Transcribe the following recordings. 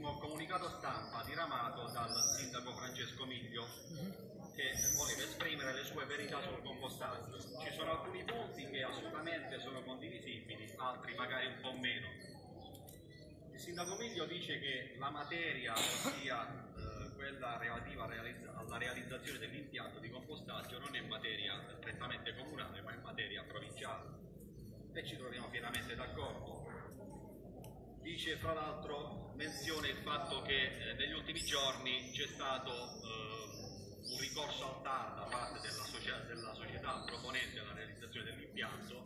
l'ultimo comunicato stampa diramato dal sindaco Francesco Miglio, che voleva esprimere le sue verità sul compostaggio. Ci sono alcuni punti che assolutamente sono condivisibili, altri magari un po' meno. Il sindaco Miglio dice che la materia, ossia quella relativa alla realizzazione dell'impianto di compostaggio, non è materia strettamente comunale, ma è materia provinciale, e ci troviamo pienamente d'accordo. Dice, fra l'altro, menziona il fatto che negli ultimi giorni c'è stato un ricorso al TAR da parte della società proponente la realizzazione dell'impianto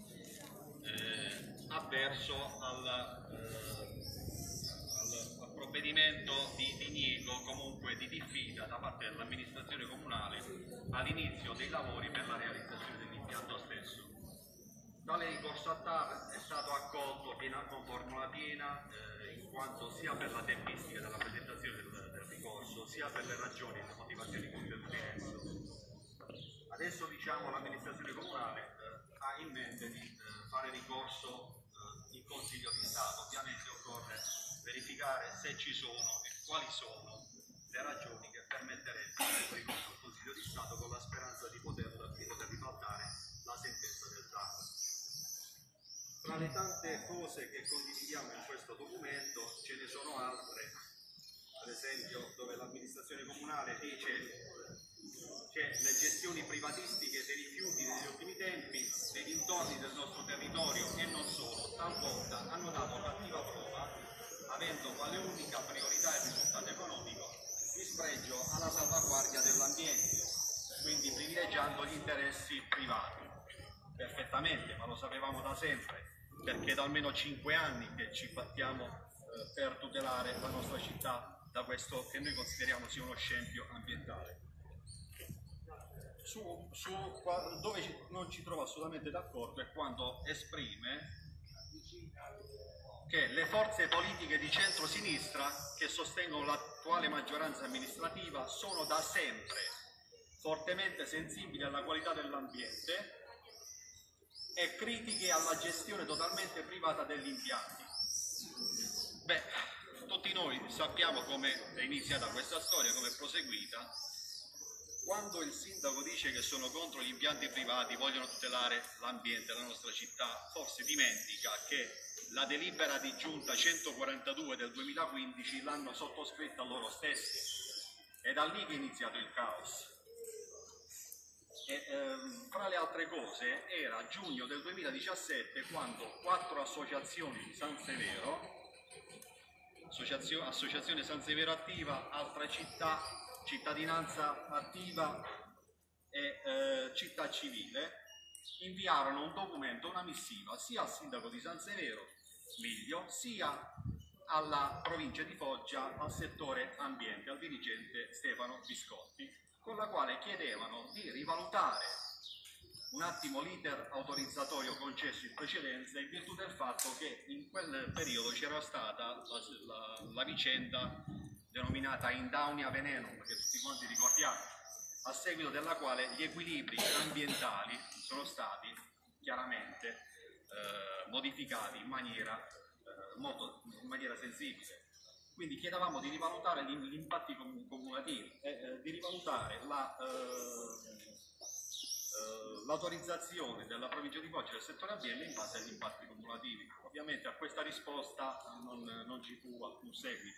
avverso al provvedimento di diniego, comunque di diffida da parte dell'amministrazione comunale all'inizio dei lavori per la realizzazione dell'impianto stesso. Tale ricorso a TAR è stato accolto con formula piena, in quanto sia per la tempistica della presentazione del ricorso, sia per le ragioni e le motivazioni contenute in esso. Adesso, diciamo, l'amministrazione comunale ha in mente di fare ricorso in Consiglio di Stato. Ovviamente occorre verificare se ci sono e quali sono le ragioni che permetterebbero il ricorso al Consiglio di Stato, con la speranza di poter ribaltare la sentenza del TAR. Tra le tante cose che condividiamo in questo documento ce ne sono altre, ad esempio dove l'amministrazione comunale dice che le gestioni privatistiche dei rifiuti negli ultimi tempi nei dintorni del nostro territorio e non solo, talvolta hanno dato cattiva prova, avendo quale unica priorità il risultato economico, in spregio alla salvaguardia dell'ambiente, quindi privilegiando gli interessi privati. Perfettamente, ma lo sapevamo da sempre, perché da almeno 5 anni che ci battiamo per tutelare la nostra città da questo che noi consideriamo sia uno scempio ambientale. Dove non ci trovo assolutamente d'accordo è quando esprime che le forze politiche di centro-sinistra che sostengono l'attuale maggioranza amministrativa sono da sempre fortemente sensibili alla qualità dell'ambiente e critiche alla gestione totalmente privata degli impianti. Beh, tutti noi sappiamo come è iniziata questa storia, come è proseguita. Quando il sindaco dice che sono contro gli impianti privati, vogliono tutelare l'ambiente della nostra città, forse dimentica che la delibera di giunta 142 del 2015 l'hanno sottoscritta loro stessi. È da lì che è iniziato il caos. Fra le altre cose era giugno del 2017 quando 4 associazioni di San Severo, Associazione San Severo Attiva, Altra Città, Cittadinanza Attiva e Città Civile, inviarono un documento, una missiva, sia al sindaco di San Severo Miglio, sia alla provincia di Foggia, al settore ambiente, al dirigente Stefano Viscotti, con la quale chiedevano di rivalutare un attimo l'iter autorizzatorio concesso in precedenza, in virtù del fatto che in quel periodo c'era stata la vicenda denominata Indaunia Venenum, che tutti quanti ricordiamo, a seguito della quale gli equilibri ambientali sono stati chiaramente modificati in maniera sensibile. Quindi chiedevamo di rivalutare gli impatti cumulativi, di rivalutare l'autorizzazione della provincia di Foggia del settore ambiente in base agli impatti cumulativi. Ovviamente a questa risposta non ci fu alcun seguito.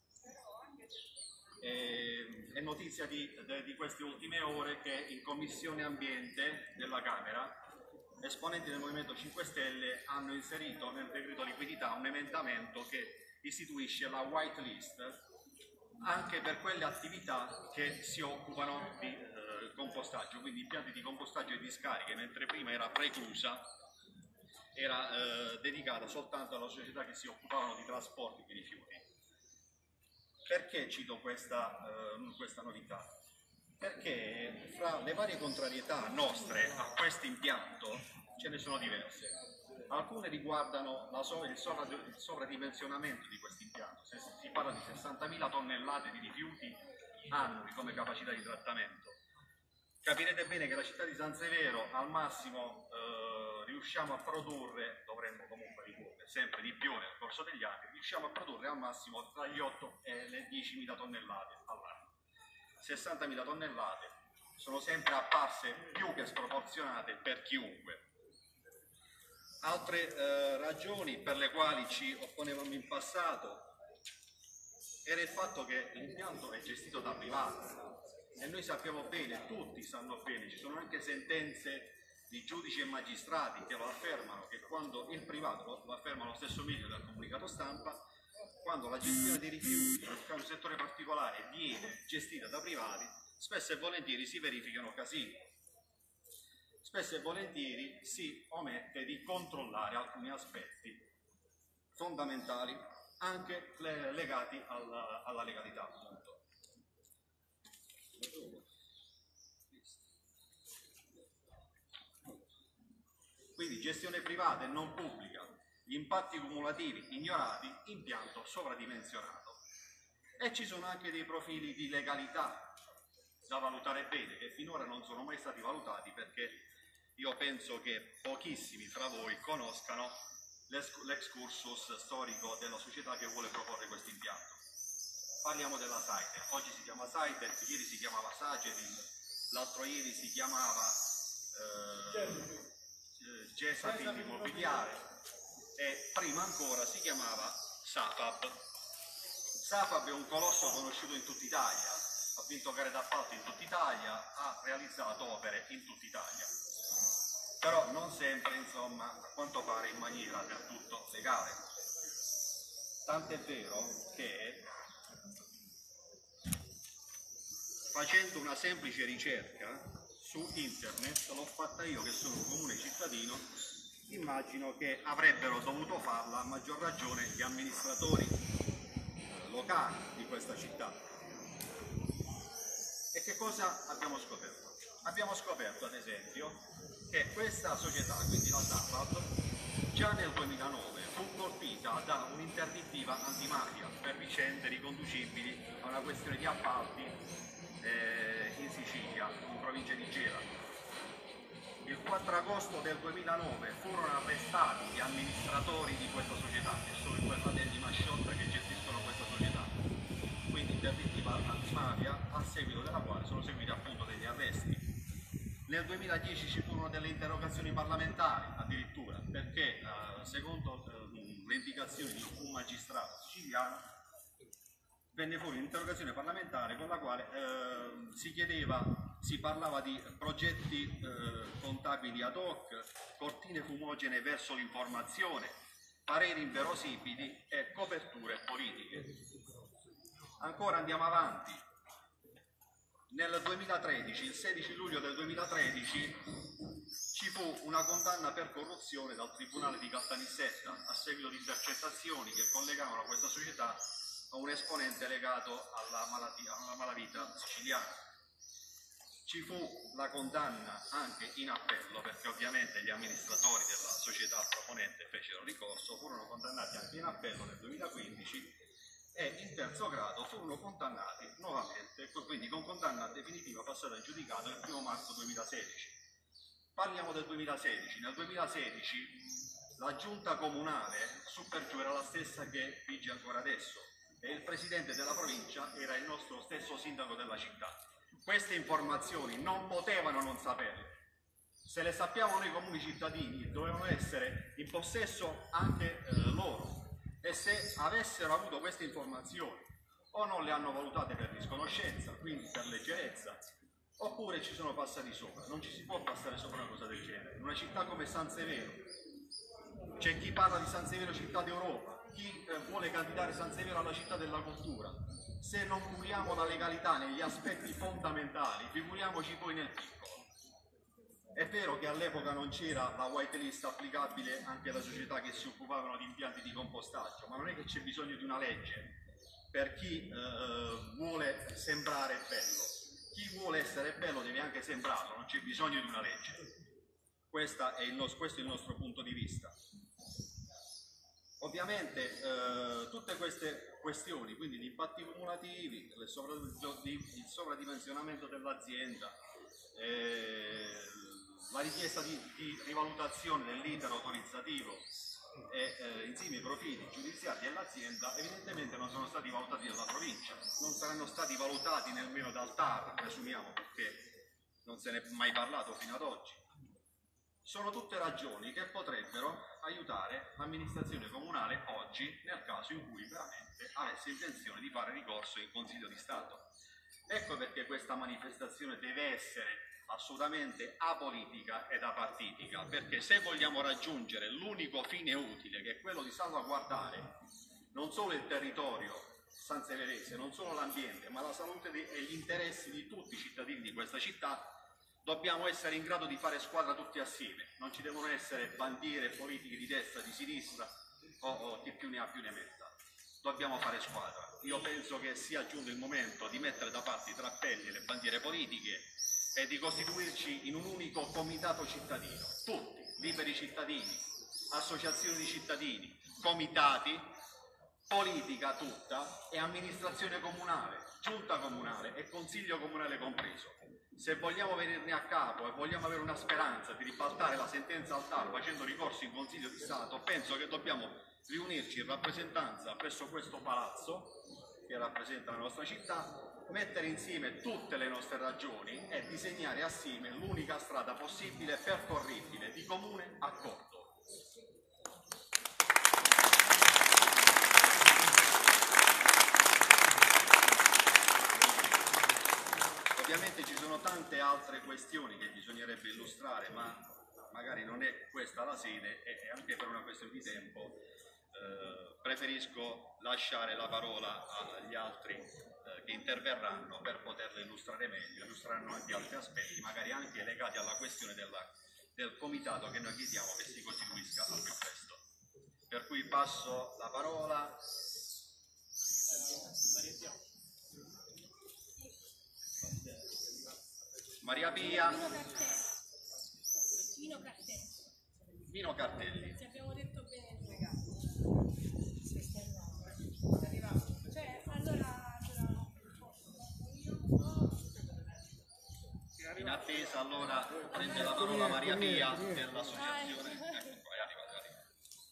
È notizia di queste ultime ore che in Commissione Ambiente della Camera esponenti del Movimento 5 Stelle hanno inserito nel decreto liquidità un emendamento che istituisce la white list anche per quelle attività che si occupano di compostaggio, quindi impianti di compostaggio e discariche, mentre prima era preclusa, era dedicata soltanto alle società che si occupavano di trasporti di rifiuti. Perché cito questa novità? Perché fra le varie contrarietà nostre a questo impianto ce ne sono diverse. Alcune riguardano il sovradimensionamento di questo impianto. Si parla di 60.000 tonnellate di rifiuti annui come capacità di trattamento. Capirete bene che la città di San Severo al massimo riusciamo a produrre, dovremmo comunque ridurre, sempre di più nel corso degli anni, riusciamo a produrre al massimo tra gli 8 e le 10.000 tonnellate all'anno. 60.000 tonnellate sono sempre apparse più che sproporzionate per chiunque. Altre ragioni per le quali ci opponevamo in passato era il fatto che l'impianto è gestito da privati e noi sappiamo bene, tutti sanno bene, ci sono anche sentenze di giudici e magistrati che lo affermano, che quando il privato, lo afferma lo stesso medio del comunicato stampa, quando la gestione dei rifiuti in un settore particolare viene gestita da privati, spesso e volentieri si verificano casini, spesso e volentieri si omette di controllare alcuni aspetti fondamentali anche legati alla legalità, appunto. Quindi gestione privata e non pubblica, gli impatti cumulativi ignorati, impianto sovradimensionato. E ci sono anche dei profili di legalità da valutare bene, che finora non sono mai stati valutati, perché io penso che pochissimi fra voi conoscano l'excursus storico della società che vuole proporre questo impianto. Parliamo della Saiter, oggi si chiama Saiter, ieri si chiamava Sagetil, l'altro ieri si chiamava Gesatil Immobiliare e prima ancora si chiamava Safab. Safab è un colosso conosciuto in tutta Italia, ha vinto gare d'appalto in tutta Italia, ha realizzato opere in tutta Italia, però non sempre, insomma, a quanto pare in maniera del tutto legale. Tant'è vero che facendo una semplice ricerca su internet, l'ho fatta io che sono un comune cittadino, immagino che avrebbero dovuto farla a maggior ragione gli amministratori locali di questa città. E che cosa abbiamo scoperto? Abbiamo scoperto ad esempio che questa società, quindi la SAFAB, già nel 2009 fu colpita da un'interdittiva antimafia per vicende riconducibili a una questione di appalti in Sicilia, in provincia di Gela. Il 4 agosto del 2009 furono arrestati gli amministratori di questa società, che sono i due fratelli Masciotta che gestiscono questa società. Quindi interdittiva antimafia, a seguito della quale sono seguiti appunto degli arresti. Nel 2010 ci furono delle interrogazioni parlamentari addirittura, perché secondo le indicazioni di un magistrato siciliano venne fuori un'interrogazione parlamentare con la quale si parlava di progetti contabili ad hoc, cortine fumogene verso l'informazione, pareri inverosimili e coperture politiche. Ancora andiamo avanti. Nel 2013, il 16 luglio del 2013, ci fu una condanna per corruzione dal Tribunale di Caltanissetta a seguito di intercettazioni che collegavano questa società a un esponente legato alla malavita siciliana. Ci fu la condanna anche in appello, perché ovviamente gli amministratori della società proponente fecero ricorso, furono condannati anche in appello nel 2015 e in terzo grado furono condannati nuovamente, quindi con condanna definitiva passata in giudicato il 1 marzo 2016. Parliamo del 2016. Nel 2016 la giunta comunale su per giù era la stessa che vige ancora adesso e il presidente della provincia era il nostro stesso sindaco della città. Queste informazioni non potevano non saperle. Se le sappiamo noi comuni cittadini, dovevano essere in possesso anche loro. E se avessero avuto queste informazioni o non le hanno valutate per disconoscenza, quindi per leggerezza, oppure ci sono passati sopra. Non ci si può passare sopra una cosa del genere. In una città come San Severo, c'è chi parla di San Severo città d'Europa, chi vuole candidare San Severo alla città della cultura. Se non curiamo la legalità negli aspetti fondamentali, figuriamoci poi nel piccolo. È vero che all'epoca non c'era la whitelist applicabile anche alle società che si occupavano di impianti di compostaggio, ma non è che c'è bisogno di una legge per chi vuole sembrare bello. Chi vuole essere bello deve anche sembrarlo, non c'è bisogno di una legge. Questo è il nostro punto di vista. Ovviamente tutte queste questioni, quindi gli impatti cumulativi, il sovradimensionamento dell'azienda, la richiesta di rivalutazione dell'iter autorizzativo e insieme i profili giudiziari dell'azienda evidentemente non sono stati valutati dalla provincia, non saranno stati valutati nemmeno dal TAR, presumiamo, perché non se ne è mai parlato fino ad oggi. Sono tutte ragioni che potrebbero aiutare l'amministrazione comunale oggi nel caso in cui veramente avesse intenzione di fare ricorso in Consiglio di Stato. Ecco perché questa manifestazione deve essere assolutamente apolitica ed apartitica, perché se vogliamo raggiungere l'unico fine utile, che è quello di salvaguardare non solo il territorio sanseverese, non solo l'ambiente, ma la salute e gli interessi di tutti i cittadini di questa città, dobbiamo essere in grado di fare squadra tutti assieme. Non ci devono essere bandiere politiche di destra, di sinistra o chi più ne ha più ne metta. Dobbiamo fare squadra. Io penso che sia giunto il momento di mettere da parte i trappelli e le bandiere politiche e di costituirci in un unico comitato cittadino, tutti, liberi cittadini, associazioni di cittadini, comitati, politica tutta e amministrazione comunale, giunta comunale e consiglio comunale compreso. Se vogliamo venirne a capo e vogliamo avere una speranza di ribaltare la sentenza al TAR facendo ricorso in Consiglio di Stato, penso che dobbiamo riunirci in rappresentanza presso questo palazzo che rappresenta la nostra città, mettere insieme tutte le nostre ragioni e disegnare assieme l'unica strada possibile percorribile di comune accordo. Ovviamente ci sono tante altre questioni che bisognerebbe illustrare, ma magari non è questa la sede e anche per una questione di tempo preferisco lasciare la parola agli altri che interverranno per poterla illustrare meglio, illustreranno anche altri aspetti, magari anche legati alla questione del comitato che noi chiediamo che si costituisca al più presto. Per cui passo la parola. Maria Pia. Vino Cartelli. Ci abbiamo detto bene il regalo. Cioè, in attesa allora prende la parola Maria Pia dell'associazione. Ecco qua, arriva.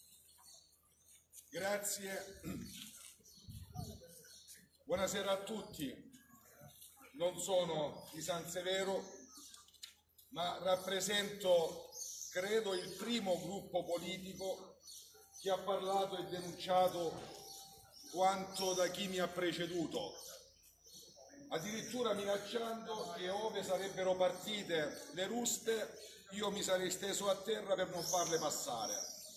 Grazie. Buonasera a tutti. Non sono di San Severo, ma rappresento, credo, il primo gruppo politico che ha parlato e denunciato quanto da chi mi ha preceduto, addirittura minacciando che ove sarebbero partite le ruspe io mi sarei steso a terra per non farle passare.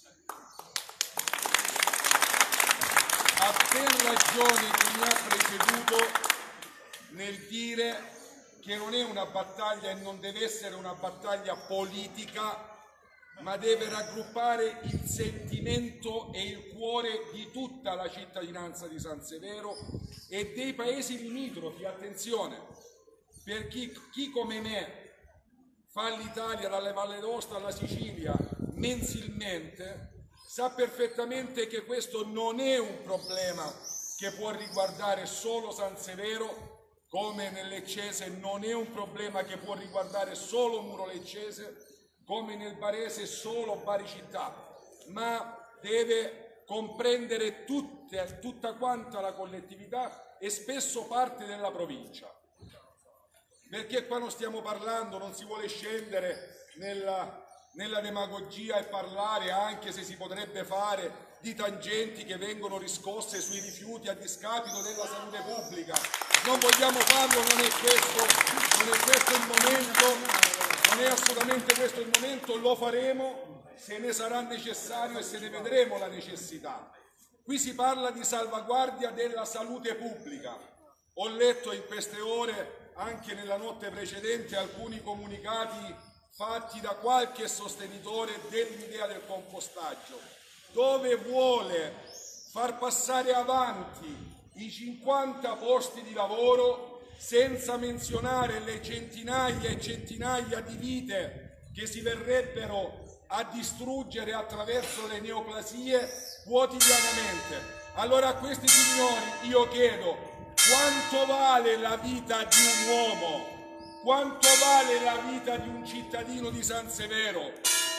Ha ben ragione chi mi ha preceduto nel dire che non è una battaglia e non deve essere una battaglia politica, ma deve raggruppare il sentimento e il cuore di tutta la cittadinanza di San Severo e dei paesi limitrofi. Attenzione, per chi come me fa l'Italia dalle Valle d'Aosta alla Sicilia mensilmente, sa perfettamente che questo non è un problema che può riguardare solo San Severo, come nel Leccese non è un problema che può riguardare solo Muro Leccese, come nel Barese solo Bari città, ma deve comprendere tutta quanta la collettività e spesso parte della provincia. Perché qua non stiamo parlando, non si vuole scendere nella demagogia e parlare, anche se si potrebbe fare, di tangenti che vengono riscosse sui rifiuti a discapito della salute pubblica. Non vogliamo farlo, non è questo il momento, non è assolutamente questo il momento, lo faremo se ne sarà necessario e se ne vedremo la necessità. Qui si parla di salvaguardia della salute pubblica. Ho letto in queste ore, anche nella notte precedente, alcuni comunicati fatti da qualche sostenitore dell'idea del compostaggio, dove vuole far passare avanti i 50 posti di lavoro senza menzionare le centinaia e centinaia di vite che si verrebbero a distruggere attraverso le neoplasie quotidianamente. Allora a questi signori io chiedo: quanto vale la vita di un uomo? Quanto vale la vita di un cittadino di San Severo?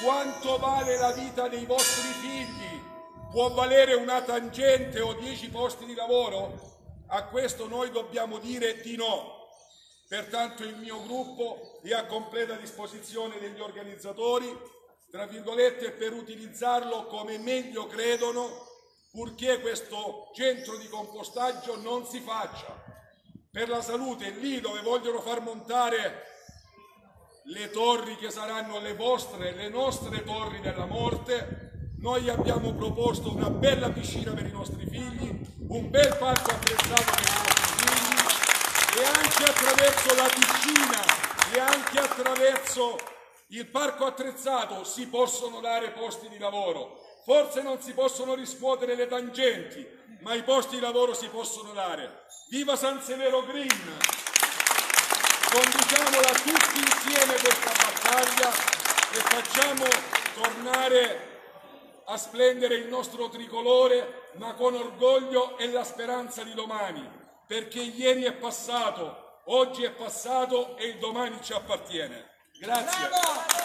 quanto vale la vita dei vostri figli? Può valere una tangente o 10 posti di lavoro? A questo noi dobbiamo dire di no. Pertanto il mio gruppo è a completa disposizione degli organizzatori, tra virgolette, per utilizzarlo come meglio credono, purché questo centro di compostaggio non si faccia. Per la salute, lì dove vogliono far montare le torri che saranno le vostre, le nostre torri della morte, noi abbiamo proposto una bella piscina per i nostri figli, un bel parco attrezzato per i nostri figli, e anche attraverso la piscina e anche attraverso il parco attrezzato si possono dare posti di lavoro. Forse non si possono riscuotere le tangenti, ma i posti di lavoro si possono dare. Viva San Severo Green! Conduciamola tutti insieme questa battaglia e facciamo tornare a splendere il nostro tricolore, ma con orgoglio e la speranza di domani, perché ieri è passato, oggi è passato e il domani ci appartiene. Grazie. Bravo!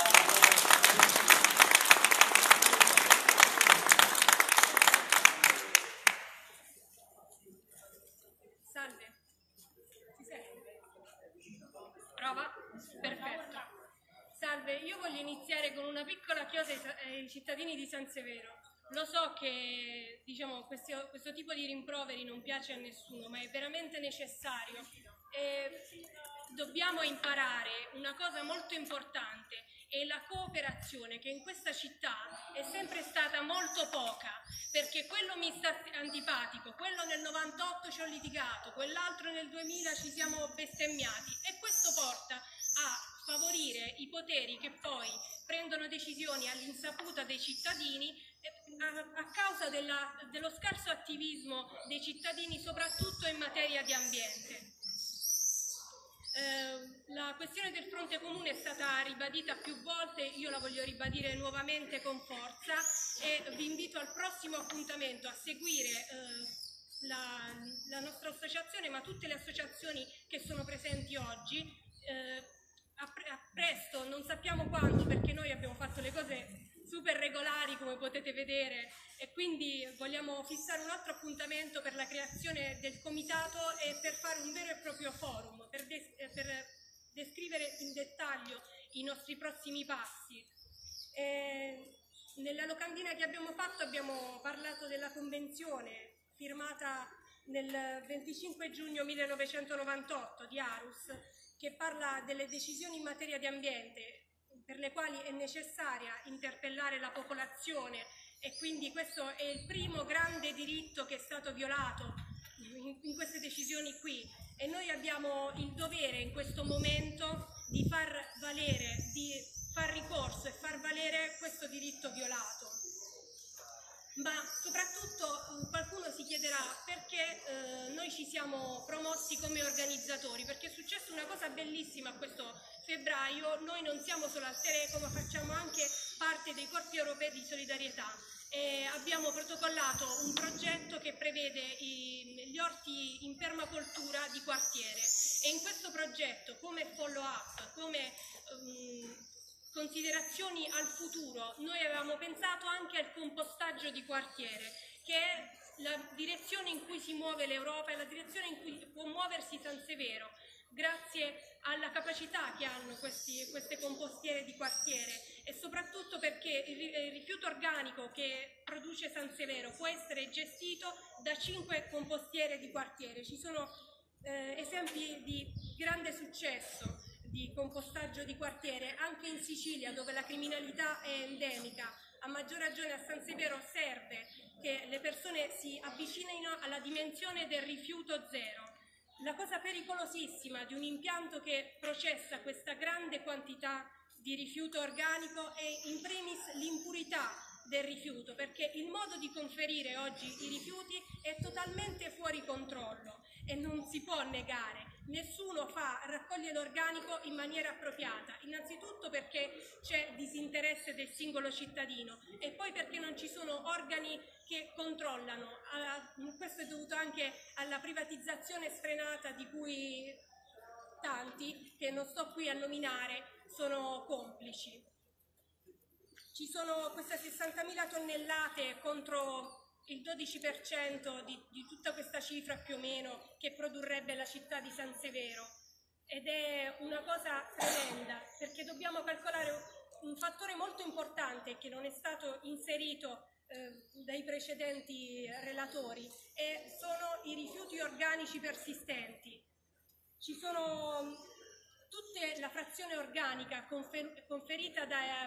Salve, si sente? Prova? Perfetto. Salve, io voglio iniziare con una piccola chiosa ai cittadini di San Severo. Lo so che questo tipo di rimproveri non piace a nessuno, ma è veramente necessario. Dobbiamo imparare una cosa molto importante, è la cooperazione, che in questa città è sempre stata molto poca, perché quello mi sta antipatico, quello nel 98 ci ho litigato, quell'altro nel 2000 ci siamo bestemmiati, e questo porta a favorire i poteri che poi prendono decisioni all'insaputa dei cittadini a causa dello scarso attivismo dei cittadini, soprattutto in materia di ambiente. La questione del fronte comune è stata ribadita più volte, io la voglio ribadire nuovamente con forza, e vi invito al prossimo appuntamento a seguire la nostra associazione, ma tutte le associazioni che sono presenti oggi. A presto, non sappiamo quando, perché noi abbiamo fatto le cose super regolari, come potete vedere, e quindi vogliamo fissare un altro appuntamento per la creazione del comitato e per fare un vero e proprio forum, per descrivere in dettaglio i nostri prossimi passi. Nella locandina che abbiamo fatto abbiamo parlato della convenzione firmata nel 25 giugno 1998 di Aarhus, che parla delle decisioni in materia di ambiente per le quali è necessaria interpellare la popolazione, e quindi questo è il primo grande diritto che è stato violato in queste decisioni qui, e noi abbiamo il dovere in questo momento di far ricorso e far valere questo diritto violato. Ma soprattutto qualcuno si chiederà perché noi ci siamo promossi come organizzatori, perché è successa una cosa bellissima questo febbraio. Noi non siamo solo al Tereco, ma facciamo anche parte dei corpi europei di solidarietà, e abbiamo protocollato un progetto che prevede gli orti in permacultura di quartiere, e in questo progetto, come follow up, come considerazioni al futuro, noi avevamo pensato anche al compostaggio di quartiere, che è la direzione in cui si muove l'Europa e la direzione in cui può muoversi San Severo, grazie alla capacità che hanno queste compostiere di quartiere, e soprattutto perché il rifiuto organico che produce San Severo può essere gestito da 5 compostiere di quartiere. Ci sono esempi di grande successo di compostaggio di quartiere anche in Sicilia, dove la criminalità è endemica. A maggior ragione a San Severo serve che le persone si avvicinino alla dimensione del rifiuto zero. La cosa pericolosissima di un impianto che processa questa grande quantità di rifiuto organico è in primis l'impurità del rifiuto, perché il modo di conferire oggi i rifiuti è totalmente fuori controllo e non si può negare. Nessuno raccoglie l'organico in maniera appropriata, innanzitutto perché c'è disinteresse del singolo cittadino, e poi perché non ci sono organi che controllano. Questo è dovuto anche alla privatizzazione sfrenata di cui tanti, che non sto qui a nominare, sono complici. Ci sono queste 60.000 tonnellate contro il 12% di tutta questa cifra più o meno che produrrebbe la città di San Severo, ed è una cosa tremenda, perché dobbiamo calcolare un fattore molto importante che non è stato inserito dai precedenti relatori, e sono i rifiuti organici persistenti. Ci sono tutta la frazione organica conferita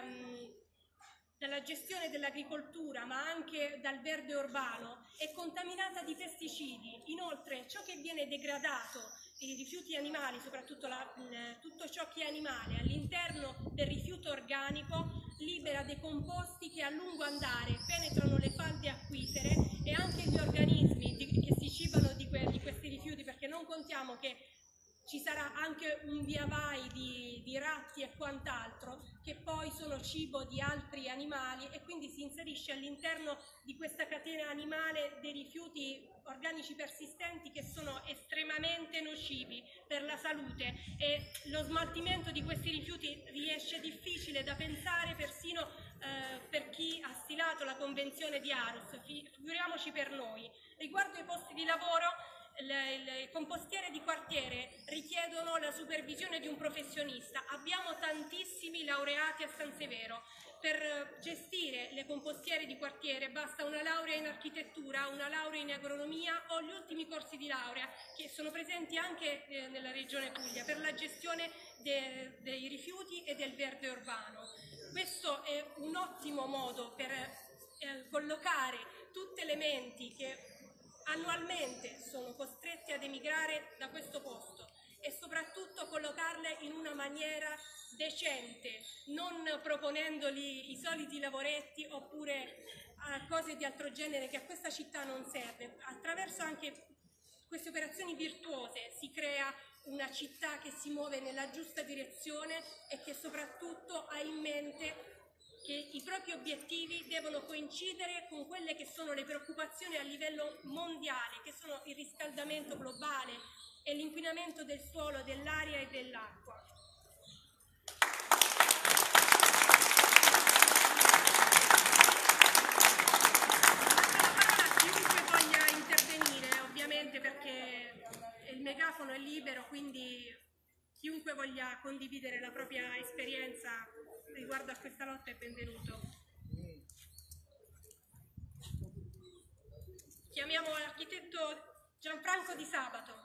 dalla gestione dell'agricoltura, ma anche dal verde urbano, è contaminata di pesticidi. Inoltre ciò che viene degradato, i rifiuti animali, soprattutto tutto ciò che è animale, all'interno del rifiuto organico libera dei composti che a lungo andare penetrano le falde acquifere e anche gli organismi che si cibano di questi rifiuti, perché non contiamo che ci sarà anche un via vai di ratti e quant'altro che poi sono cibo di altri animali, e quindi si inserisce all'interno di questa catena animale dei rifiuti organici persistenti che sono estremamente nocivi per la salute, e lo smaltimento di questi rifiuti riesce difficile da pensare persino per chi ha stilato la Convenzione di Aarhus, figuriamoci per noi. Riguardo ai posti di lavoro, i compostiere di quartiere richiedono la supervisione di un professionista. Abbiamo tantissimi laureati a San Severo. Per gestire le compostiere di quartiere basta una laurea in architettura, una laurea in agronomia o gli ultimi corsi di laurea che sono presenti anche nella regione Puglia per la gestione dei rifiuti e del verde urbano. Questo è un ottimo modo per collocare tutte le menti che annualmente sono costrette ad emigrare da questo posto, e soprattutto collocarle in una maniera decente, non proponendogli i soliti lavoretti oppure cose di altro genere che a questa città non serve. Attraverso anche queste operazioni virtuose si crea una città che si muove nella giusta direzione e che soprattutto ha in mente che i propri obiettivi devono coincidere con quelle che sono le preoccupazioni a livello mondiale, che sono il riscaldamento globale e l'inquinamento del suolo, dell'aria e dell'acqua. Lascio la parola a chiunque voglia intervenire, ovviamente, perché il megafono è libero, quindi chiunque voglia condividere la propria esperienza riguardo a questa lotta è benvenuto. Chiamiamo l'architetto Gianfranco Di Sabato.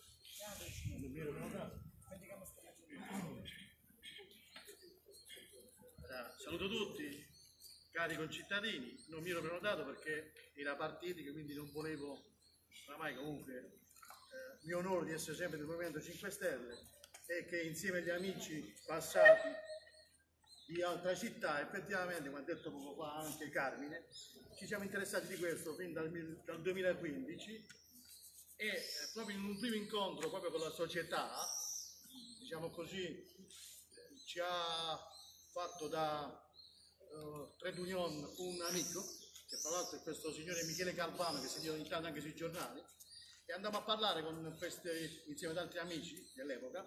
Saluto tutti, cari concittadini. Non mi ero prenotato perché era partita, quindi non volevo, oramai comunque mi onoro di essere sempre del Movimento 5 Stelle e che insieme agli amici passati di altra città, effettivamente, come ha detto poco fa anche Carmine, ci siamo interessati di questo fin dal 2015, e proprio in un primo incontro proprio con la società, diciamo così, ci ha fatto da Trade Union un amico, che tra l'altro è questo signore Michele Calvano, che si dice ogni tanto anche sui giornali, e andammo a parlare con insieme ad altri amici dell'epoca,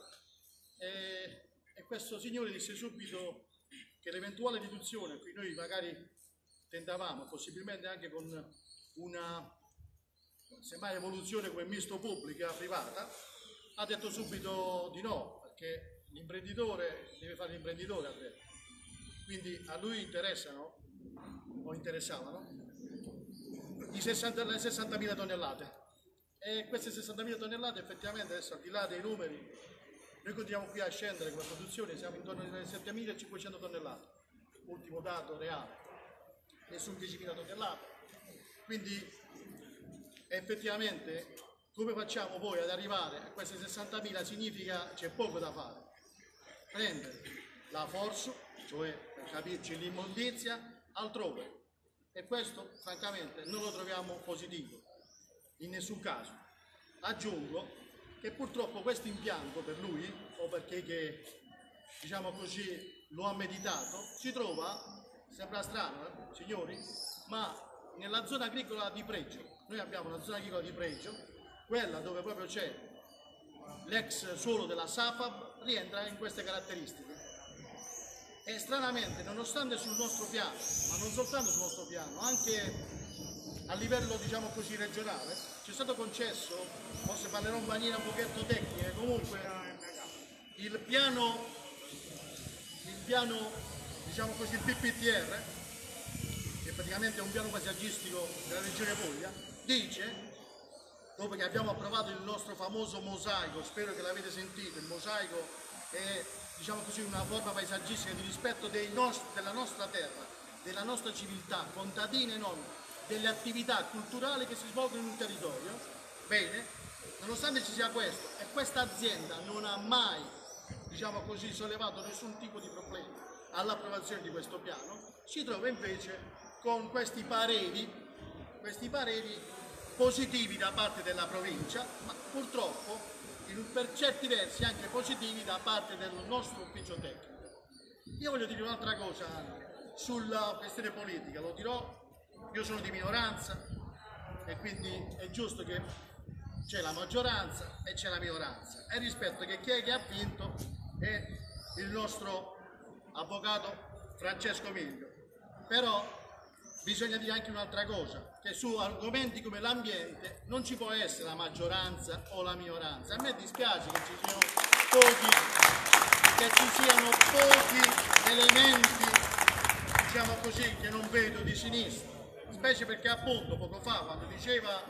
e questo signore disse subito che l'eventuale riduzione, qui noi magari tentavamo, possibilmente anche con una semmai evoluzione come misto pubblica-privata, ha detto subito di no, perché l'imprenditore deve fare l'imprenditore, ha detto. Quindi a lui interessano, o interessavano, le 60.000 tonnellate. E queste 60.000 tonnellate effettivamente adesso, al di là dei numeri, noi continuiamo qui a scendere come produzione, siamo intorno alle 7.500 tonnellate, ultimo dato reale, nessun 10.000 tonnellate. Quindi effettivamente come facciamo poi ad arrivare a queste 60.000? Significa c'è poco da fare. Prendere la forza, cioè per capirci l'immondizia, altrove. E questo francamente non lo troviamo positivo, in nessun caso. Aggiungo che purtroppo questo impianto per lui, o perché che, diciamo così, lo ha meditato, si trova, sembra strano, signori, ma nella zona agricola di pregio. Noi abbiamo una zona agricola di pregio, quella dove proprio c'è l'ex suolo della SAFAB, rientra in queste caratteristiche. E stranamente, nonostante sul nostro piano, ma non soltanto sul nostro piano, anche a livello diciamo così regionale, ci è stato concesso, forse parlerò in maniera un pochetto tecnica, comunque il piano diciamo così, il PPTR, che praticamente è un piano paesaggistico della regione Puglia, dice, dopo che abbiamo approvato il nostro famoso mosaico, spero che l'avete sentito, il mosaico è diciamo così una forma paesaggistica di rispetto della nostra terra, della nostra civiltà, contadine e non, delle attività culturali che si svolgono in un territorio. Bene, nonostante ci sia questo, e questa azienda non ha mai, diciamo così, sollevato nessun tipo di problema all'approvazione di questo piano, si trova invece con questi pareri positivi da parte della provincia, ma purtroppo per certi versi anche positivi da parte del nostro ufficio tecnico. Io voglio dire un'altra cosa anche sulla questione politica, lo dirò, io sono di minoranza e quindi è giusto che c'è la maggioranza e c'è la minoranza, e rispetto che chi è che ha vinto è il nostro avvocato Francesco Miglio. Però bisogna dire anche un'altra cosa, che su argomenti come l'ambiente non ci può essere la maggioranza o la minoranza. A me dispiace che ci siano pochi elementi, diciamo così, che non vedo di sinistra, specie perché appunto poco fa, quando diceva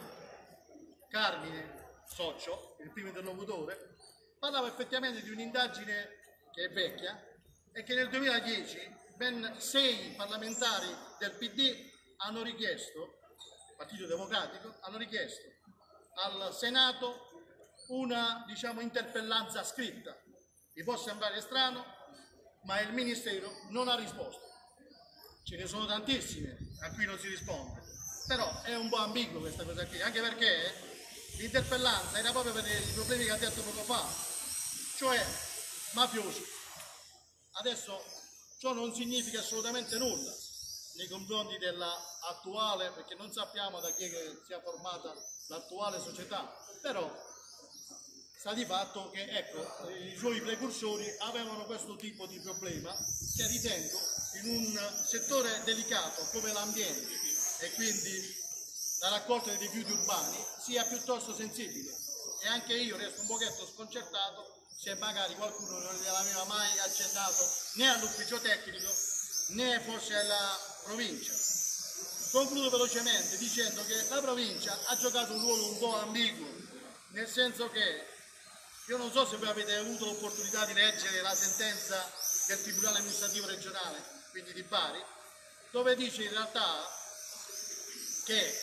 Carmine Soccio, il primo interlocutore, parlava effettivamente di un'indagine che è vecchia e che nel 2010 ben 6 parlamentari del PD hanno richiesto, Partito Democratico, hanno richiesto al Senato una, diciamo, interpellanza scritta. Vi può sembrare strano, ma il Ministero non ha risposto. Ce ne sono tantissime a cui non si risponde, però è un po' ambiguo questa cosa qui, anche perché l'interpellanza era proprio per i problemi che ha detto poco fa, cioè mafiosi. Adesso ciò non significa assolutamente nulla nei confronti dell'attuale, perché non sappiamo da chi sia formata l'attuale società, però sta di fatto che ecco, i suoi precursori avevano questo tipo di problema che ritengo in un settore delicato come l'ambiente e quindi la raccolta dei rifiuti urbani sia piuttosto sensibile, e anche io resto un pochetto sconcertato se magari qualcuno non gliel'aveva mai accennato né all'ufficio tecnico né forse alla provincia. Concludo velocemente dicendo che la provincia ha giocato un ruolo un po' ambiguo, nel senso che io non so se voi avete avuto l'opportunità di leggere la sentenza del Tribunale Amministrativo Regionale, quindi di Bari, dove dice in realtà che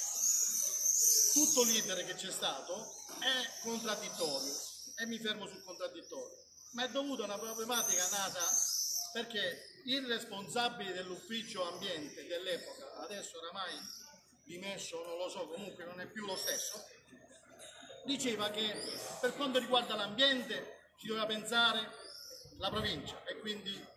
tutto l'iter che c'è stato è contraddittorio, e mi fermo sul contraddittorio, ma è dovuto a una problematica nata perché il responsabile dell'ufficio ambiente dell'epoca, adesso oramai dimesso, non lo so, comunque non è più lo stesso, diceva che per quanto riguarda l'ambiente ci doveva pensare la provincia, e quindi,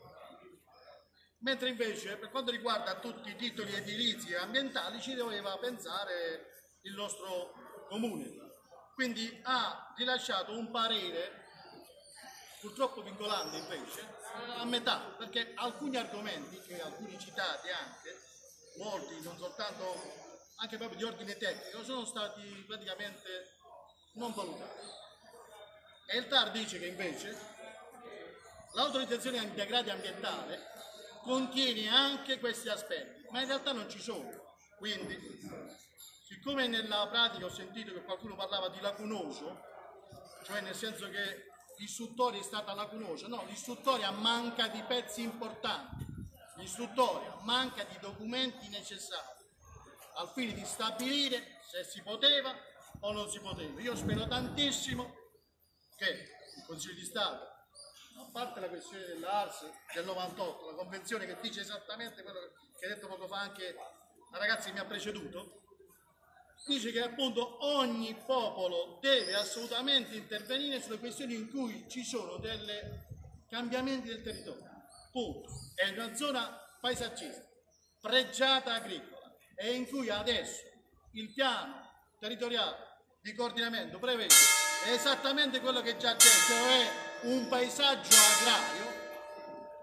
mentre invece per quanto riguarda tutti i titoli edilizi e ambientali ci doveva pensare il nostro comune. Quindi ha rilasciato un parere purtroppo vincolante invece a metà, perché alcuni argomenti, che alcuni citati anche, molti non soltanto, anche proprio di ordine tecnico, sono stati praticamente non valutati. E il TAR dice che invece l'autorizzazione integrata ambientale contiene anche questi aspetti, ma in realtà non ci sono. Quindi, siccome nella pratica ho sentito che qualcuno parlava di lacunoso, cioè nel senso che l'istruttoria è stata lacunosa, no, l'istruttoria manca di pezzi importanti, l'istruttoria manca di documenti necessari al fine di stabilire se si poteva o non si poteva. Io spero tantissimo che il Consiglio di Stato, a parte la questione dell'ARS del 98, la convenzione che dice esattamente quello che ha detto poco fa anche la ragazza che mi ha preceduto, dice che appunto ogni popolo deve assolutamente intervenire sulle questioni in cui ci sono dei cambiamenti del territorio. Punto. È una zona paesaggistica, pregiata agricola, e in cui adesso il piano territoriale di coordinamento prevede esattamente quello che già detto, cioè un paesaggio agrario.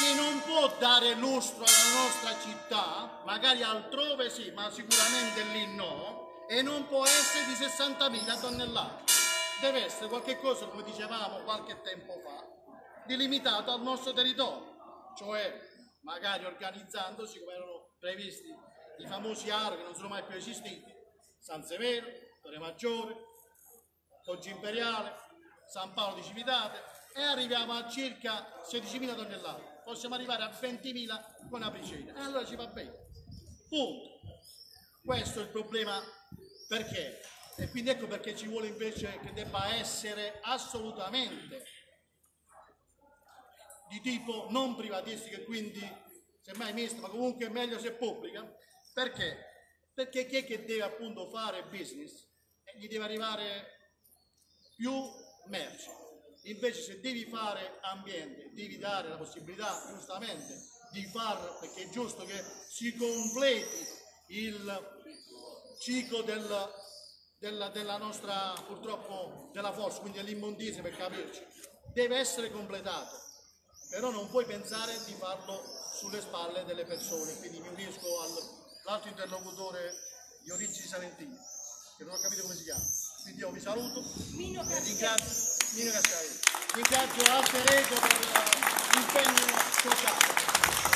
che non può dare lustro alla nostra città, magari altrove sì, ma sicuramente lì no, e non può essere di 60.000 tonnellate. Deve essere qualche cosa, come dicevamo qualche tempo fa, delimitato al nostro territorio, cioè magari organizzandosi come erano previsti i famosi aro che non sono mai più esistiti, San Severo, Torre Maggiore, Poggio Imperiale, San Paolo di Civitate, e arriviamo a circa 16.000 tonnellate. Possiamo arrivare a 20.000 con Apricena, e allora ci va bene. Punto. Questo è il problema, perché? E quindi ecco perché ci vuole invece che debba essere assolutamente di tipo non privatistico e quindi semmai misto, ma comunque è meglio se pubblica. Perché? Perché chi è che deve appunto fare business gli deve arrivare più merci. Invece se devi fare ambiente, devi dare la possibilità giustamente di farlo, perché è giusto che si completi il ciclo della nostra, purtroppo, della forza, quindi dell'immondizia, per capirci, deve essere completato, però non puoi pensare di farlo sulle spalle delle persone. Quindi mi unisco all'altro interlocutore di origini salentine, che non ho capito come si chiama. Quindi io vi saluto e ringrazio Alter Ego per l'impegno sociale.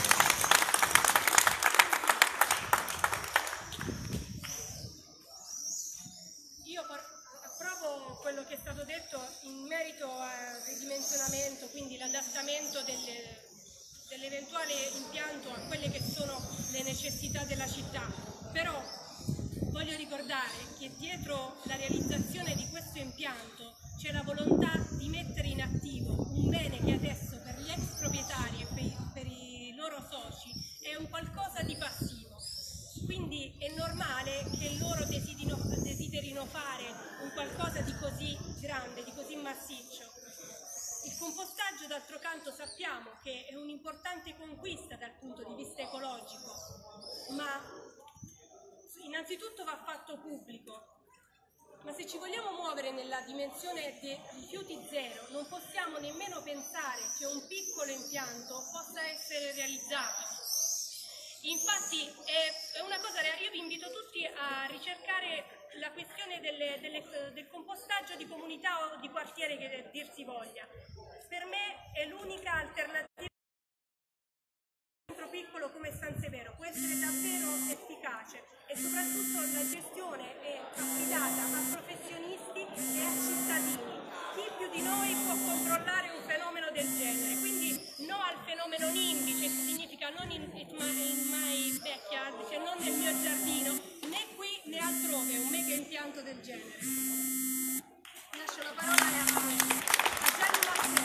Approvo quello che è stato detto in merito al ridimensionamento, quindi l'adattamento dell'eventuale impianto a quelle che sono le necessità della città. Però voglio ricordare che dietro la realizzazione di questo impianto c'è la volontà di mettere in attivo un bene che adesso per gli ex proprietari e per i loro soci è un qualcosa di passivo. Quindi è normale che loro desiderino fare un qualcosa di così grande, di così massiccio. Il compostaggio, d'altro canto, sappiamo che è un'importante conquista dal punto di vista ecologico, ma innanzitutto va fatto pubblico. Ma se ci vogliamo muovere nella dimensione dei rifiuti zero, non possiamo nemmeno pensare che un piccolo impianto possa essere realizzato. Infatti è una cosa, io vi invito tutti a ricercare la questione del compostaggio di comunità o di quartiere, che dir si voglia. Per me è l'unica alternativa. Un centro piccolo come San Severo può essere davvero efficace e soprattutto la gestione è affidata a professionisti e a cittadini. Chi più di noi può controllare un fenomeno del genere? Quindi no al fenomeno NIMBY, che significa non in my backyard, cioè non nel mio giardino, né qui né altrove, un mega impianto del genere. Lascio la parola a Gianni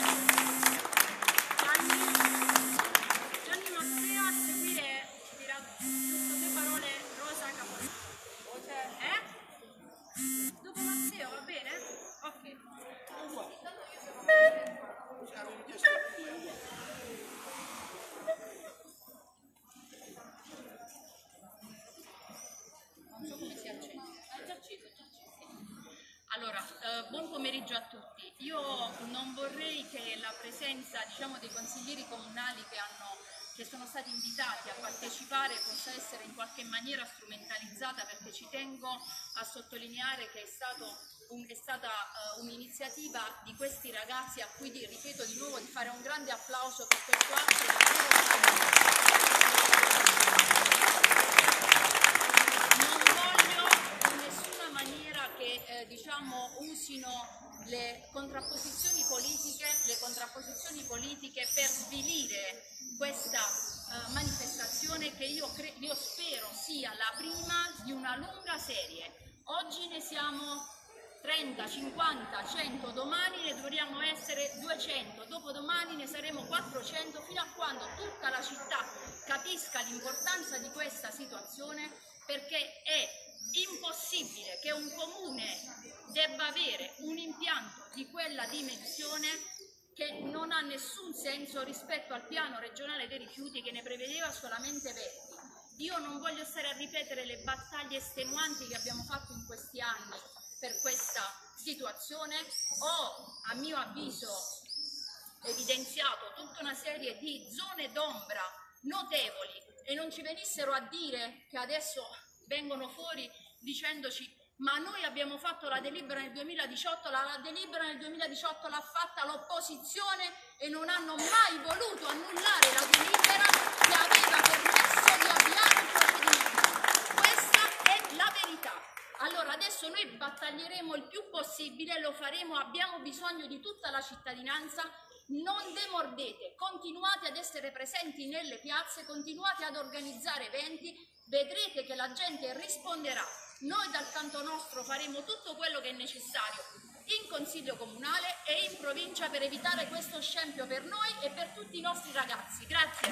Mazzeo, a seguire ci dirà giusto due parole Rosa Capodanno. Dopo Mazzeo, va bene? Ok. Allora, buon pomeriggio a tutti. Io non vorrei che la presenza, diciamo, dei consiglieri comunali che sono stati invitati a partecipare possa essere in qualche maniera strumentalizzata, perché ci tengo a sottolineare che è stata un'iniziativa di questi ragazzi, a cui ripeto di nuovo di fare un grande applauso per questo atto. Usino le contrapposizioni politiche per svilire questa manifestazione, che io spero sia la prima di una lunga serie. Oggi ne siamo 30, 50, 100, domani ne dovremmo essere 200, dopodomani ne saremo 400, fino a quando tutta la città capisca l'importanza di questa situazione, perché è impossibile che un comune debba avere un impianto di quella dimensione, che non ha nessun senso rispetto al piano regionale dei rifiuti, che ne prevedeva solamente 20. Io non voglio stare a ripetere le battaglie estenuanti che abbiamo fatto in questi anni per questa situazione. Ho, a mio avviso, evidenziato tutta una serie di zone d'ombra notevoli e non ci venissero a dire che adesso vengono fuori dicendoci ma noi abbiamo fatto la delibera nel 2018, la delibera nel 2018 l'ha fatta l'opposizione e non hanno mai voluto annullare la delibera che aveva permesso di avviare il procedimento. Questa è la verità. Allora adesso noi battaglieremo il più possibile, lo faremo, abbiamo bisogno di tutta la cittadinanza. Non demordete, continuate ad essere presenti nelle piazze, continuate ad organizzare eventi, vedrete che la gente risponderà. Noi dal canto nostro faremo tutto quello che è necessario in Consiglio Comunale e in provincia per evitare questo scempio per noi e per tutti i nostri ragazzi. Grazie.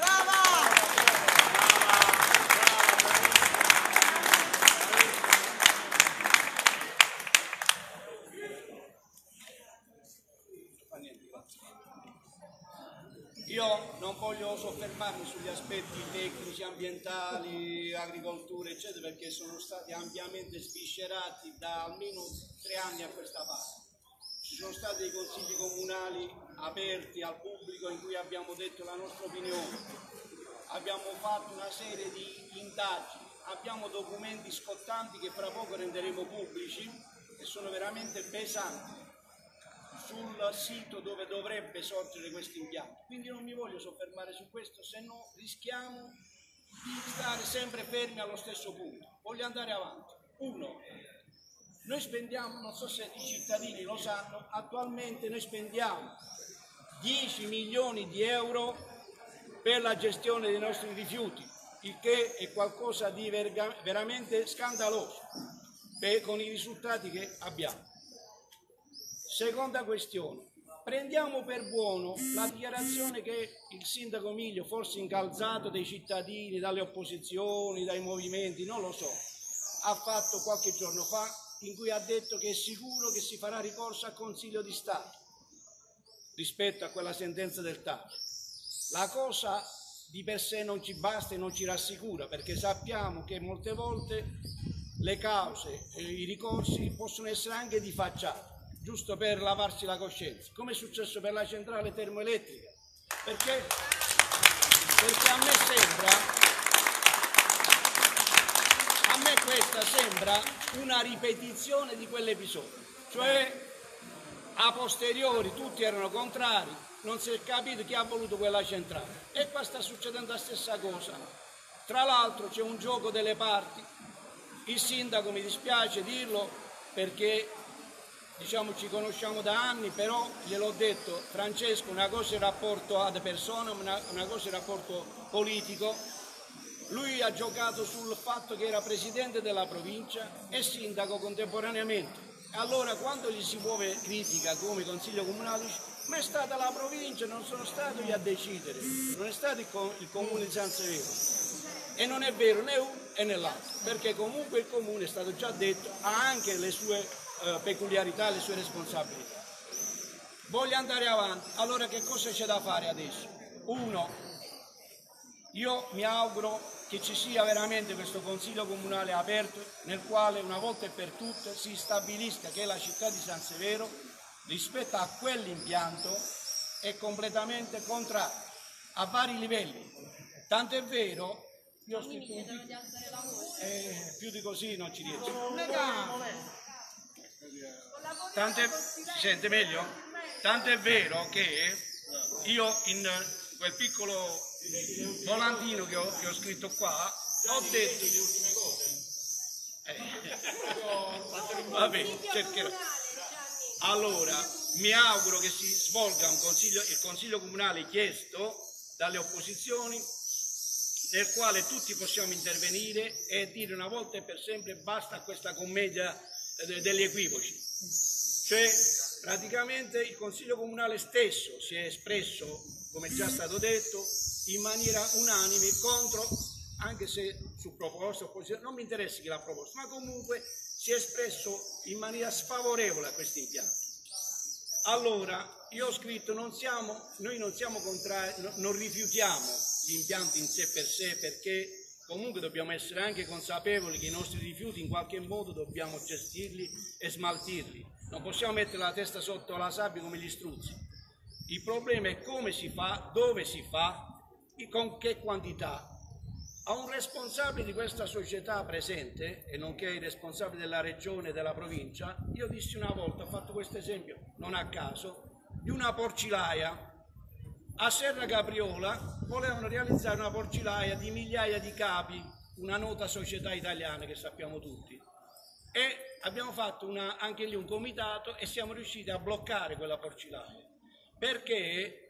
Io non voglio soffermarmi sugli aspetti tecnici, ambientali, agricoltura, eccetera, perché sono stati ampiamente sviscerati da almeno 3 anni a questa parte. Ci sono stati dei consigli comunali aperti al pubblico in cui abbiamo detto la nostra opinione, abbiamo fatto una serie di indagini, abbiamo documenti scottanti che fra poco renderemo pubblici e sono veramente pesanti sul sito dove dovrebbe sorgere questo impianto. Quindi non mi voglio soffermare su questo, se no rischiamo di stare sempre fermi allo stesso punto. Voglio andare avanti. Uno, noi spendiamo, non so se i cittadini lo sanno, attualmente noi spendiamo 10 milioni di euro per la gestione dei nostri rifiuti, il che è qualcosa di veramente scandaloso con i risultati che abbiamo. Seconda questione, prendiamo per buono la dichiarazione che il sindaco Miglio, forse incalzato dai cittadini, dalle opposizioni, dai movimenti, non lo so, ha fatto qualche giorno fa, in cui ha detto che è sicuro che si farà ricorso al Consiglio di Stato rispetto a quella sentenza del TAR. La cosa di per sé non ci basta e non ci rassicura, perché sappiamo che molte volte le cause e i ricorsi possono essere anche di facciata, giusto per lavarsi la coscienza, come è successo per la centrale termoelettrica, perché a me questa sembra una ripetizione di quell'episodio, cioè a posteriori tutti erano contrari, non si è capito chi ha voluto quella centrale e qua sta succedendo la stessa cosa. Tra l'altro c'è un gioco delle parti, il sindaco, mi dispiace dirlo perché diciamo ci conosciamo da anni, però gliel'ho detto, Francesco, una cosa è il rapporto ad persona, una cosa è il rapporto politico. Lui ha giocato sul fatto che era presidente della provincia e sindaco contemporaneamente. Allora quando gli si muove critica come consiglio comunale, dice, ma è stata la provincia, non sono stato io a decidere, non è stato il comune di San Severo. E non è vero né uno e né l'altro, perché comunque il comune, è stato già detto, ha anche le sue peculiarità, le sue responsabilità. Voglio andare avanti, allora che cosa c'è da fare adesso? Uno, io mi auguro che ci sia veramente questo consiglio comunale aperto nel quale una volta e per tutte si stabilisca che la città di San Severo rispetto a quell'impianto è completamente contraria a vari livelli. Tanto è vero, io ho scritto più di così non ci riesco. Sente meglio? Tanto è vero che io in quel piccolo volantino che ho scritto qua ho detto vabbè, cercherò. Allora mi auguro che si svolga il consiglio comunale chiesto dalle opposizioni, nel quale tutti possiamo intervenire e dire una volta e per sempre basta a questa commedia degli equivoci. Cioè praticamente il consiglio comunale stesso si è espresso, come già stato detto, in maniera unanime contro, anche se su proposta opposizione, non mi interessa chi l'ha proposto, ma comunque si è espresso in maniera sfavorevole a questo impianto. Allora, io ho scritto, noi non siamo contrari, non rifiutiamo gli impianti in sé per sé, perché comunque dobbiamo essere anche consapevoli che i nostri rifiuti in qualche modo dobbiamo gestirli e smaltirli. Non possiamo mettere la testa sotto la sabbia come gli struzzi. Il problema è come si fa, dove si fa e con che quantità. A un responsabile di questa società presente, e nonché ai responsabili della regione e della provincia, io dissi una volta, ho fatto questo esempio non a caso, di una porcilaia. A Serra Capriola volevano realizzare una porcilaia di migliaia di capi, una nota società italiana che sappiamo tutti. E abbiamo fatto anche lì un comitato e siamo riusciti a bloccare quella porcilaia, perché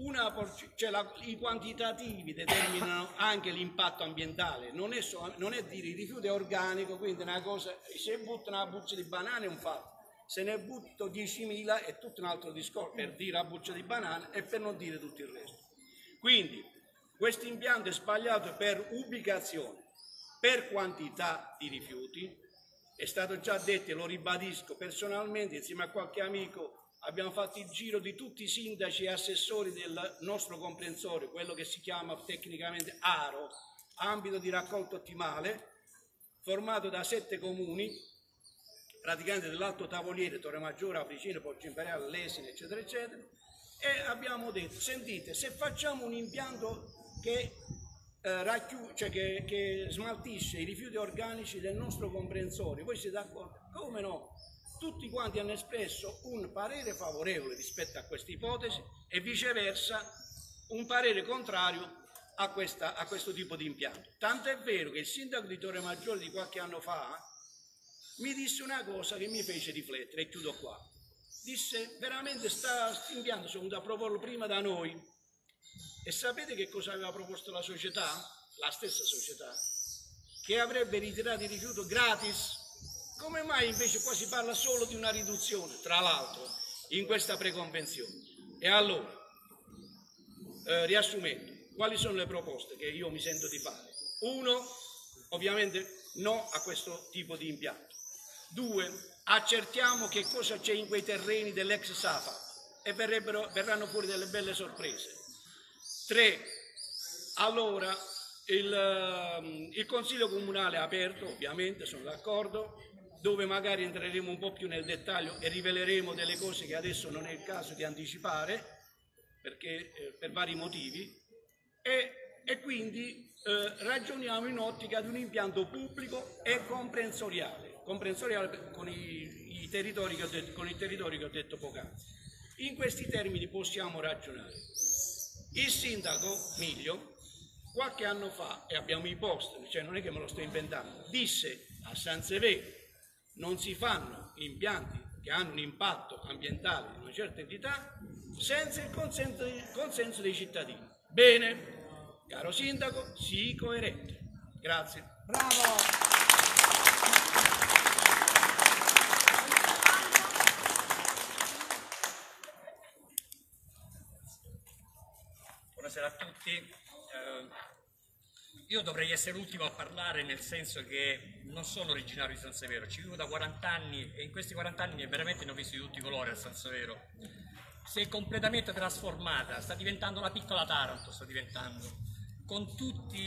i quantitativi determinano anche l'impatto ambientale, non è dire il rifiuto è organico, quindi una cosa, se butto una buccia di banane è un fatto, se ne butto 10.000 è tutto un altro discorso, per dire la buccia di banane e per non dire tutto il resto. Quindi questo impianto è sbagliato per ubicazione, per quantità di rifiuti, è stato già detto e lo ribadisco personalmente, insieme a qualche amico abbiamo fatto il giro di tutti i sindaci e assessori del nostro comprensorio, quello che si chiama tecnicamente ARO, ambito di raccolta ottimale, formato da 7 comuni, praticamente dell'Alto Tavoliere, Torremaggiore, Apricino, Poggio Imperiale, Lesine, eccetera, eccetera, e abbiamo detto, sentite, se facciamo un impianto che che smaltisce i rifiuti organici del nostro comprensorio, voi siete d'accordo? Come no? Tutti quanti hanno espresso un parere favorevole rispetto a questa ipotesi e viceversa un parere contrario a questo tipo di impianto. Tanto è vero che il sindaco di Torremaggiore di qualche anno fa mi disse una cosa che mi fece riflettere, e chiudo qua. Disse, veramente questo impianto sono venuto a proporlo prima da noi. E sapete che cosa aveva proposto la società? La stessa società, che avrebbe ritirato il rifiuto gratis. Come mai invece qua si parla solo di una riduzione, tra l'altro, in questa preconvenzione? E allora, riassumendo, quali sono le proposte che io mi sento di fare? 1, ovviamente no a questo tipo di impianto. 2, accertiamo che cosa c'è in quei terreni dell'ex SAFA e verranno fuori delle belle sorprese. 3, allora il Consiglio Comunale è aperto, ovviamente, sono d'accordo, dove magari entreremo un po' più nel dettaglio e riveleremo delle cose che adesso non è il caso di anticipare, perché per vari motivi, e quindi ragioniamo in ottica di un impianto pubblico e comprensoriale con i territori che ho detto poc'anzi. In questi termini possiamo ragionare. Il sindaco Miglio qualche anno fa, e abbiamo i post, cioè non è che me lo sto inventando, disse a San Severo non si fanno impianti che hanno un impatto ambientale di una certa entità senza il consenso dei cittadini. Bene, caro sindaco, sii coerente. Grazie. Bravo! Buonasera a tutti. Io dovrei essere l'ultimo a parlare, nel senso che non sono originario di San Severo, ci vivo da 40 anni e in questi 40 anni veramente ne ho visti di tutti i colori a San Severo. Si è completamente trasformata, sta diventando una piccola Taranto, con tutte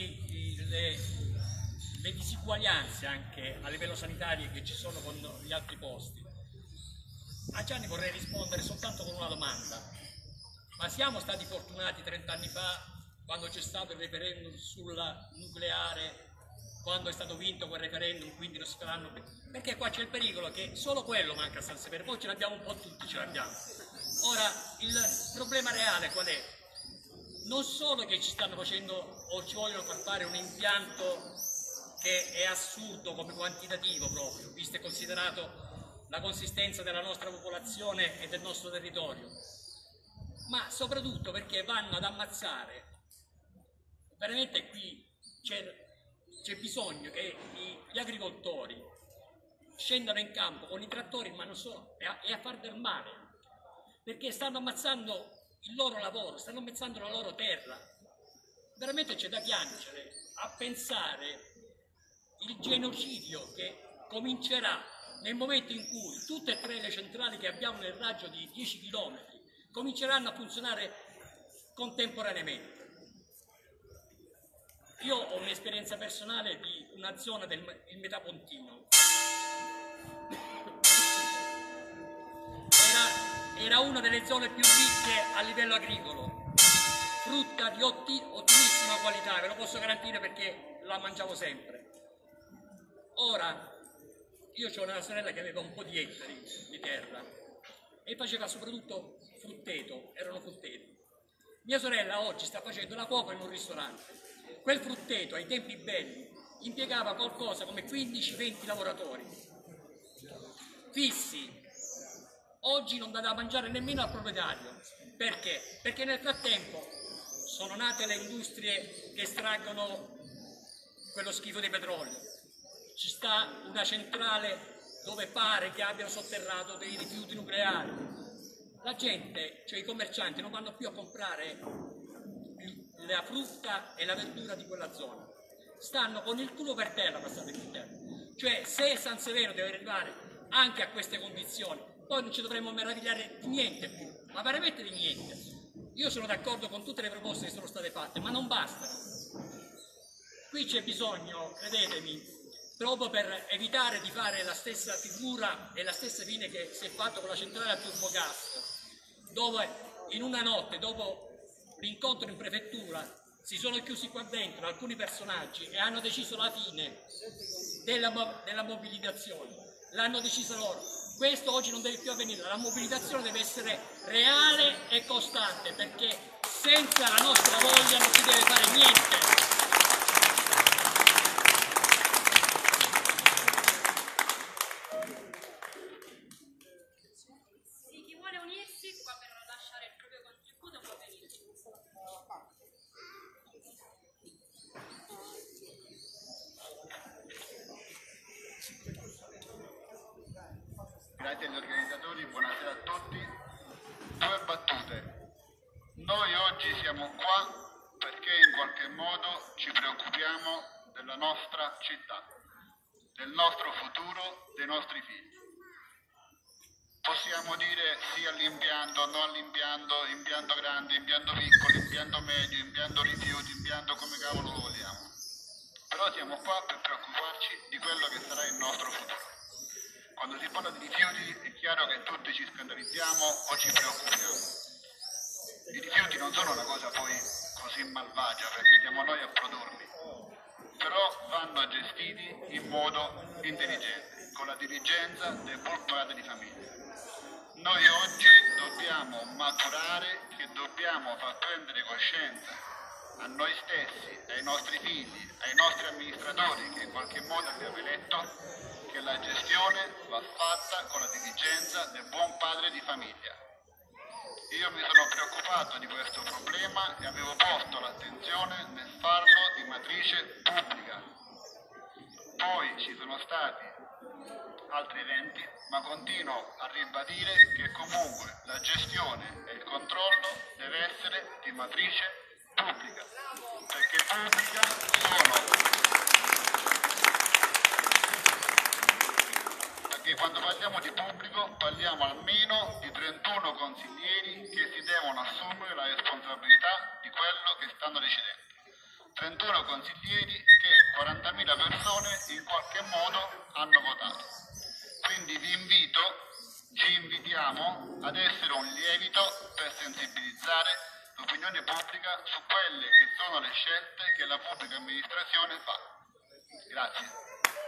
le disuguaglianze anche a livello sanitario che ci sono con gli altri posti. A Gianni vorrei rispondere soltanto con una domanda. Ma siamo stati fortunati 30 anni fa, quando c'è stato il referendum sulla nucleare, quando è stato vinto quel referendum, quindi non si faranno più? Perché qua c'è il pericolo che solo quello manca a San Severo, poi ce l'abbiamo un po' tutti, ce l'abbiamo. Ora, il problema reale qual è? Non solo che ci stanno facendo o ci vogliono far fare un impianto che è assurdo come quantitativo proprio, visto e considerato la consistenza della nostra popolazione e del nostro territorio, ma soprattutto perché vanno ad ammazzare, veramente qui c'è bisogno che gli agricoltori scendano in campo con i trattori, ma non solo, e a far del male, perché stanno ammazzando il loro lavoro, stanno ammazzando la loro terra. Veramente c'è da piangere a pensare il genocidio che comincerà nel momento in cui tutte e 3 le centrali che abbiamo nel raggio di 10 km cominceranno a funzionare contemporaneamente. Io ho un'esperienza personale di una zona del Metapontino. era una delle zone più ricche a livello agricolo, frutta di ottimissima qualità, ve lo posso garantire perché la mangiavo sempre. Ora, io ho una sorella che aveva un po' di ettari di terra e faceva soprattutto frutteto, erano frutteti. Mia sorella oggi sta facendo la cuoca in un ristorante. Quel frutteto ai tempi belli impiegava qualcosa come 15-20 lavoratori fissi. Oggi non dà da mangiare nemmeno al proprietario. Perché? Perché nel frattempo sono nate le industrie che estraggono quello schifo di petrolio. Ci sta una centrale dove pare che abbiano sotterrato dei rifiuti nucleari. La gente, cioè i commercianti, non vanno più a comprare la frutta e la verdura di quella zona. Stanno con il culo per terra, passate il termine. Cioè, se San Severo deve arrivare anche a queste condizioni, poi non ci dovremmo meravigliare di niente più, ma veramente di niente. Io sono d'accordo con tutte le proposte che sono state fatte, ma non bastano. Qui c'è bisogno, credetemi, proprio per evitare di fare la stessa figura e la stessa fine che si è fatto con la centrale a turbogas, dove in una notte, dopo l'incontro in prefettura, si sono chiusi qua dentro alcuni personaggi e hanno deciso la fine della mobilitazione. L'hanno deciso loro. Questo oggi non deve più avvenire. La mobilitazione deve essere reale e costante, perché senza la nostra voglia non si deve fare niente. Chi vuole unirsi qua per lasciare il proprio contributo può venire. Grazie agli organizzatori, buonasera a tutti. 2 battute. Noi oggi siamo qua perché in qualche modo ci preoccupiamo della nostra città, del nostro futuro, dei nostri figli. Possiamo dire sì all'impianto, no all'impianto, impianto grande, impianto piccolo, impianto medio, impianto rifiuti, impianto come cavolo lo vogliamo. Però siamo qua per preoccuparci di quello che sarà il nostro futuro. Quando si parla di rifiuti è chiaro che tutti ci scandalizziamo o ci preoccupiamo. I rifiuti non sono una cosa poi così malvagia perché siamo noi a produrli, però vanno gestiti in modo intelligente, con la diligenza del buon padre di famiglia. Noi oggi dobbiamo maturare, che dobbiamo far prendere coscienza a noi stessi, ai nostri figli, ai nostri amministratori che in qualche modo abbiamo eletto, che la gestione va fatta con la diligenza del buon padre di famiglia. Io mi sono preoccupato di questo problema e avevo posto l'attenzione nel farlo di matrice pubblica. Poi ci sono stati altri eventi, ma continuo a ribadire che comunque la gestione e il controllo deve essere di matrice pubblica, perché pubblica perché quando parliamo di pubblico parliamo almeno di 31 consiglieri che si devono assumere la responsabilità di quello che stanno decidendo. 31 consiglieri che 40.000 persone in qualche modo hanno votato. Quindi ci invitiamo ad essere un lievito per sensibilizzare l'opinione pubblica su quelle che sono le scelte che la pubblica amministrazione fa. Grazie.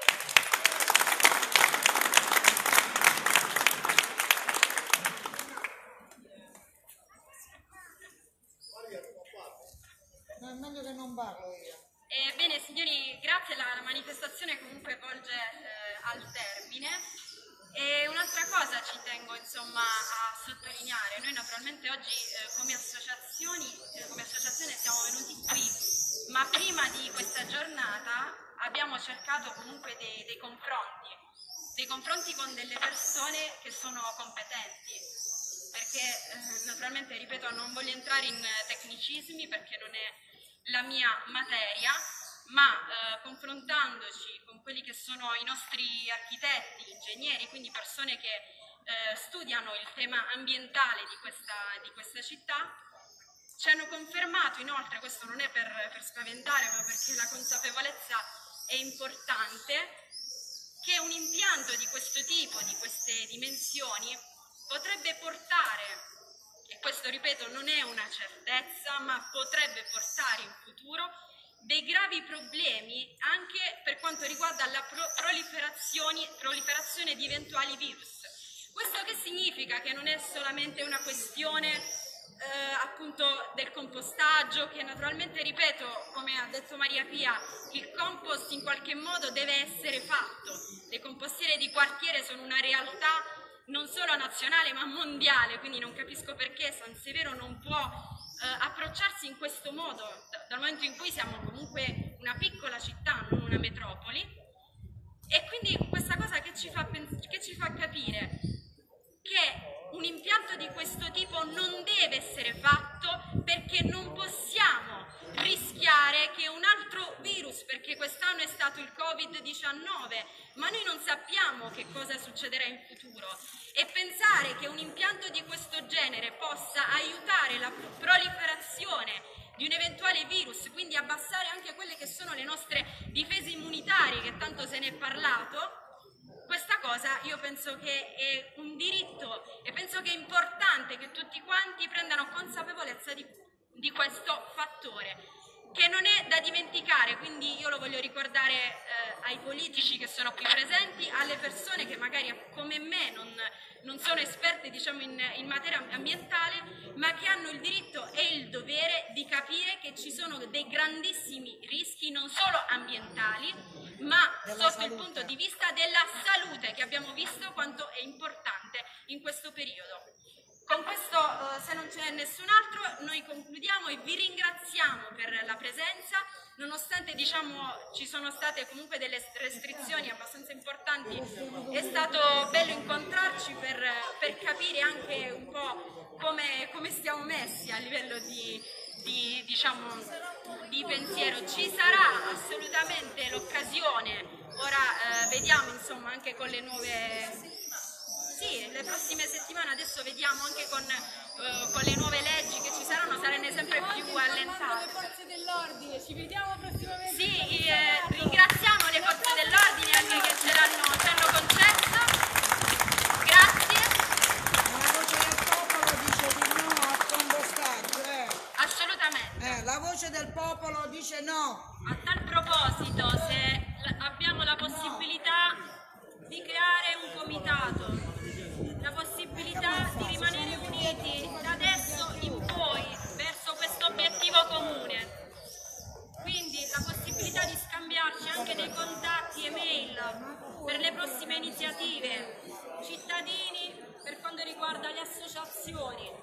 No, è meglio che non parlo io. Bene signori, grazie, la manifestazione comunque volge al termine. E un'altra cosa ci tengo insomma a sottolineare: noi naturalmente oggi come associazione siamo venuti qui, ma prima di questa giornata abbiamo cercato comunque dei confronti con delle persone che sono competenti, perché naturalmente, ripeto, non voglio entrare in tecnicismi perché non è la mia materia, ma confrontandoci con quelli che sono i nostri architetti, ingegneri, quindi persone che studiano il tema ambientale di questa città, ci hanno confermato inoltre, questo non è per spaventare, ma perché la consapevolezza è importante, che un impianto di questo tipo, di queste dimensioni, potrebbe portare, e questo ripeto non è una certezza, ma potrebbe portare in futuro dei gravi problemi anche per quanto riguarda la proliferazione di eventuali virus. Questo che significa? Che non è solamente una questione appunto del compostaggio, che naturalmente, ripeto, come ha detto Maria Pia, il compost in qualche modo deve essere fatto. Le compostiere di quartiere sono una realtà non solo nazionale ma mondiale, quindi non capisco perché San Severo non può approcciarsi in questo modo, dal momento in cui siamo comunque una piccola città, non una metropoli. E quindi questa cosa che ci fa capire che un impianto di questo tipo non deve essere fatto, perché non possiamo rischiare che un altro virus, perché quest'anno è stato il Covid-19, ma noi non sappiamo che cosa succederà in futuro, e pensare che un impianto di questo genere possa aiutare la proliferazione di un eventuale virus, quindi abbassare anche quelle che sono le nostre difese immunitarie, che tanto se ne è parlato, questa cosa io penso che è un diritto e penso che è importante che tutti quanti prendano consapevolezza di questo fattore, che non è da dimenticare. Quindi io lo voglio ricordare ai politici che sono qui presenti, alle persone che magari come me non sono esperte, diciamo, in materia ambientale, ma che hanno il diritto e il dovere di capire che ci sono dei grandissimi rischi non solo ambientali, ma sotto il punto di vista della salute, che abbiamo visto quanto è importante in questo periodo. Con questo, se non c'è nessun altro, noi concludiamo e vi ringraziamo per la presenza, nonostante, diciamo, ci sono state comunque delle restrizioni abbastanza importanti. È stato bello incontrarci per capire anche un po' come stiamo messi a livello di pensiero. Ci sarà assolutamente l'occasione, ora vediamo insomma anche con le nuove... Sì, le prossime settimane adesso vediamo anche con le nuove leggi che ci saranno sempre più allentate. Le forze dell'ordine, ci vediamo prossimamente. Sì, ringraziamo le forze dell'ordine anche che ci hanno concesso. Grazie. La voce del popolo dice di no al compostaggio, Assolutamente. La voce del popolo dice no. A tal proposito, se abbiamo la possibilità di creare un comitato, la possibilità di rimanere uniti da adesso in poi verso questo obiettivo comune, quindi la possibilità di scambiarci anche dei contatti email per le prossime iniziative, cittadini per quanto riguarda le associazioni,